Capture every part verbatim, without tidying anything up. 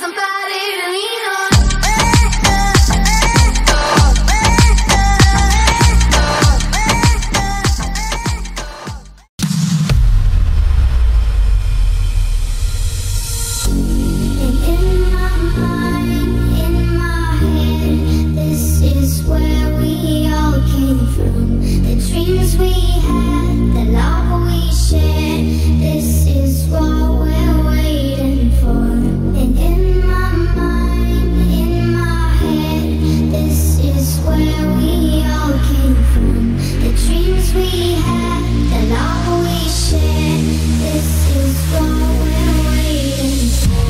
somebody to lean on. And in my mind, in my head, this is where we all came from. The dreams we had, the love we shared, this is what we're waiting for. And in my mind, in my head, this is where we all came from. The dreams we had, the love we shared, this is what we're waiting for.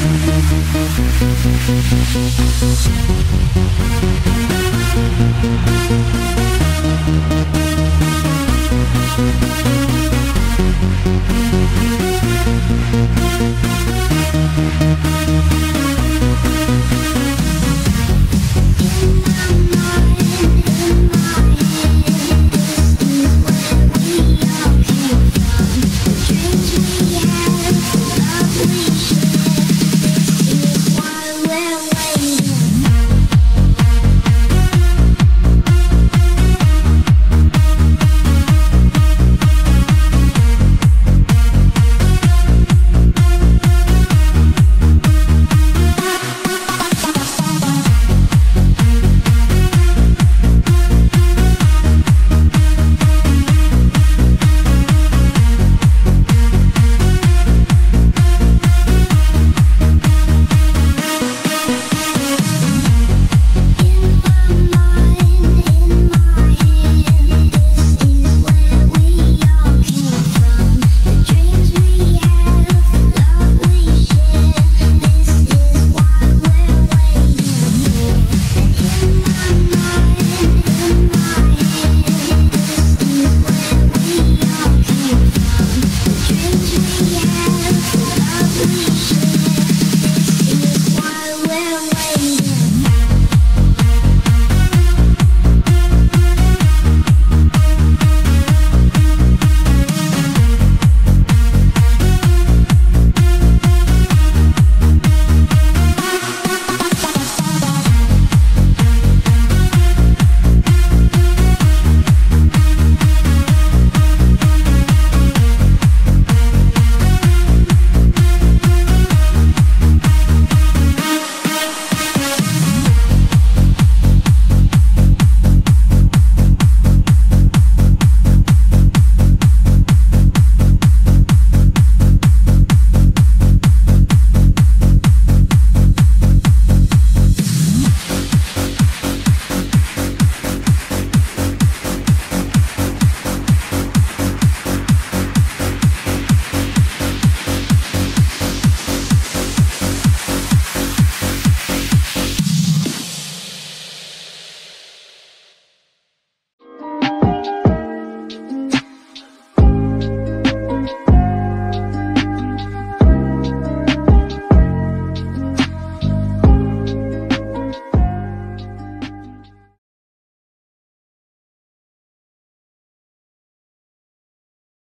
We'll be right back.